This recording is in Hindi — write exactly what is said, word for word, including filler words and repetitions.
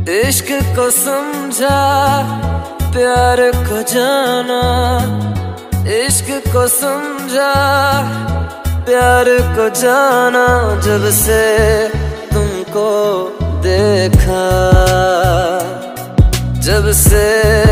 इश्क को समझा, प्यार को जाना। इश्क को समझा, प्यार को जाना। जब से तुमको देखा, जब से